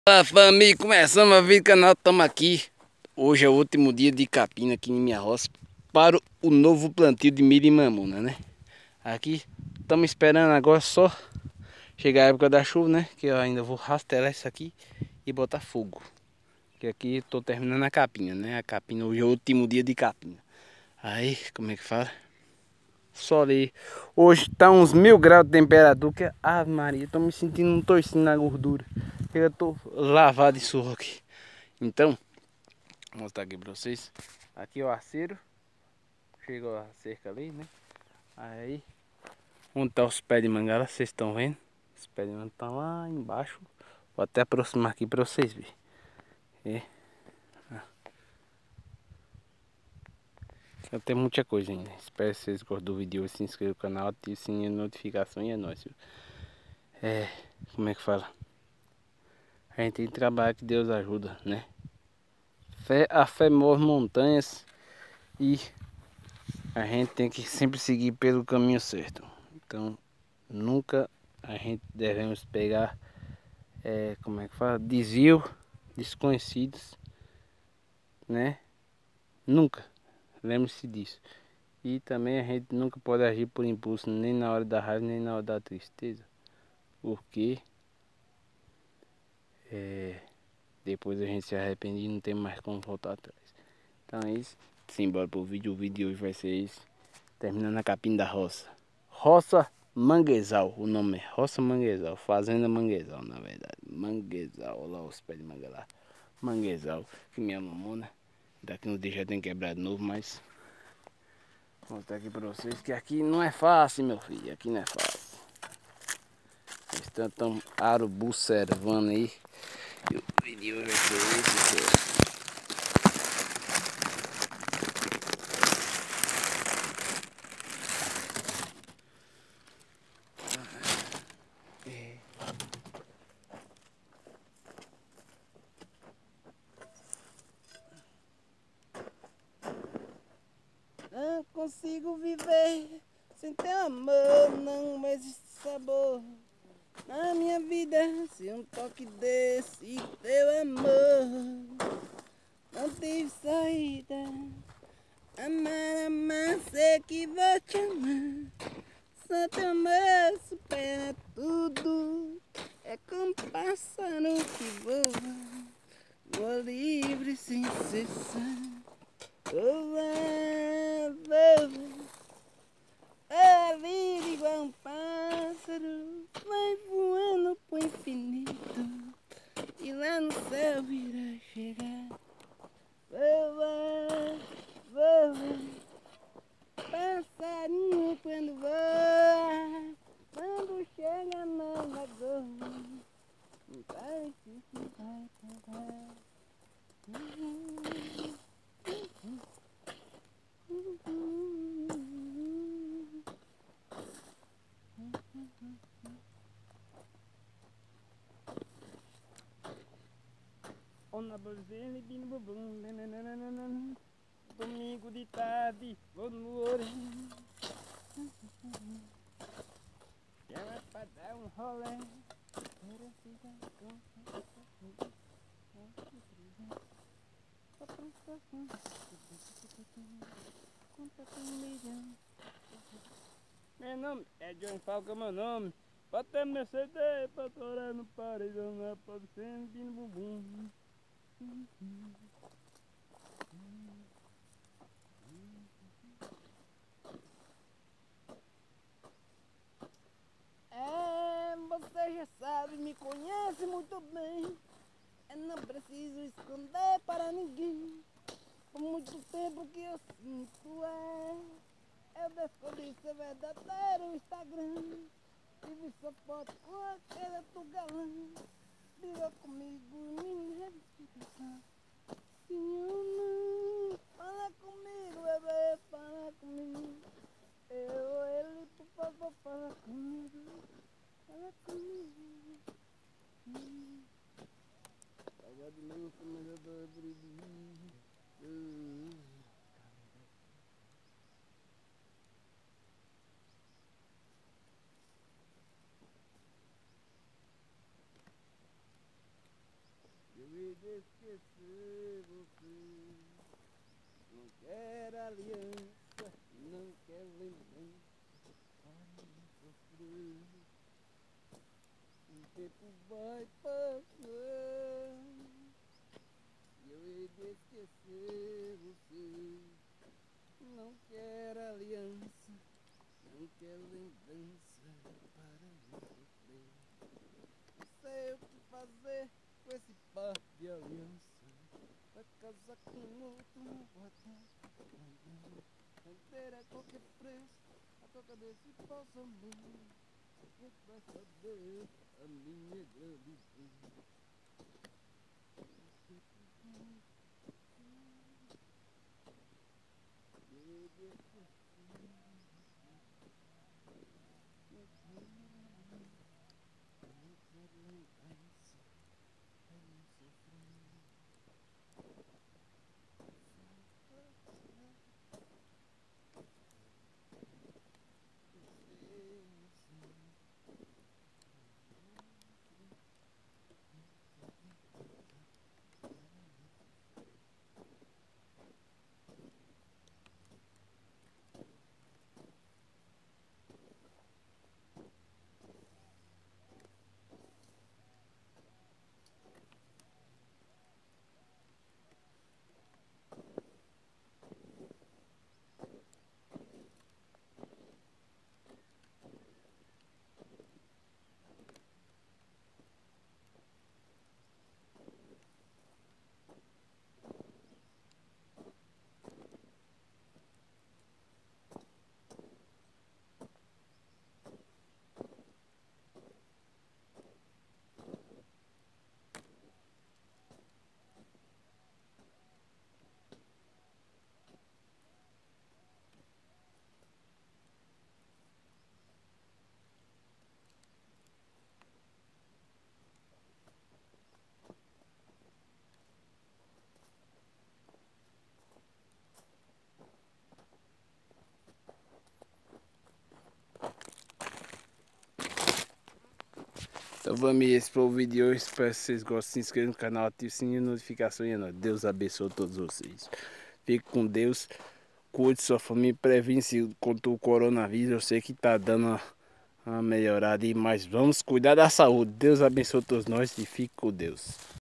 Fala família, começamos a ver o canal, estamos aqui. Hoje é o último dia de capina aqui em minha roça para o novo plantio de milho e mamona, né? Aqui estamos esperando agora só chegar a época da chuva, né? Que eu ainda vou rastelar isso aqui e botar fogo. Que aqui estou terminando a capina, né? A capina, hoje é o último dia de capina. Aí, como é que fala? Só ali. Hoje tá uns 1000 graus de temperatura, que Ave Maria, tô me sentindo um toicinho na gordura. Eu tô lavado de surro aqui. Então, vou mostrar aqui pra vocês. Aqui é o aceiro. Chegou a cerca ali, né? Aí, onde tá os pés de mangala, vocês estão vendo? Os pés de mangala estão lá embaixo. Vou até aproximar aqui pra vocês verem. É. Tem muita coisa ainda. Espero que vocês gostem do vídeo. Se inscrevam no canal, ative o sininho de notificação e é nóis. É, como é que fala? A gente tem que trabalhar, que Deus ajuda, né? A fé move montanhas e a gente tem que sempre seguir pelo caminho certo. Então, nunca a gente devemos pegar, como é que fala? Desvio desconhecidos, né? Nunca. Lembre-se disso. E também a gente nunca pode agir por impulso, nem na hora da raiva, nem na hora da tristeza. Porque depois a gente se arrepende e não tem mais como voltar atrás. Então é isso. Simbora pro vídeo. O vídeo de hoje vai ser esse. Terminando a capina da roça. Roça Manguezal. O nome é Roça Manguezal. Fazenda Manguezal, na verdade. Manguezal. Olha lá os pés de manga lá. Manguezal. Que minha mamona. Daqui uns dias já tem quebrado de novo, mas vou mostrar aqui pra vocês que aqui não é fácil, meu filho. Aqui não é fácil. Eles estão observando aí. E o vídeo vai ser esse. Não consigo viver sem teu amor, não existe sabor na minha vida se um toque desse teu amor não tive saída. Amar, amar, sei que vou te amar. Só teu amor supera tudo. É como pássaro que voa, voa livre sem cessar. Voa, voa. A vida igual um pássaro vai voando pro infinito e lá no céu irá chegar. Voa, voa, passarinho quando voa, quando chega na lagoa, não vai que vai pegar. Na bolsinha e no bumbum, domingo de tarde, vou no orelha, chama pra dar um rolê. Meu nome é John Falca, meu nome. Bota meu CD pra torar no paredão, na bolsinha e no bumbum. Você já sabe, me conhece muito bem. Eu não preciso esconder para ninguém. Por muito tempo que eu sinto eu descobri seu verdadeiro Instagram. E vi sua foto com aquele tu galã. Liga comigo, minha explicação. Sim ou não? Fala comigo, bebê, fala comigo. Eu ou ele, por favor, fala comigo. Fala comigo. Agora de novo, mas eu tô abrindo. de esquecer você. Não quero aliança, não quero lembrança para não sofrer. O tempo vai passando e eu hei de esquecer você. Não quero aliança, não quero lembrança para não sofrer. Não sei o que fazer com esse par de aliança. Vai casar com outro, não vou atrás. Vender a qualquer preço, a troca desse falso amor. Quem vai saber a minha grande dor? Então família, esse foi o vídeo de hoje. Espero que vocês gostem. Se inscrevam no canal, ative o sininho de notificação e é nóis. Deus abençoe todos vocês. Fique com Deus. Cuide sua família. Previne-se contra o coronavírus. Eu sei que tá dando uma melhorada aí, mas vamos cuidar da saúde. Deus abençoe todos nós e fique com Deus.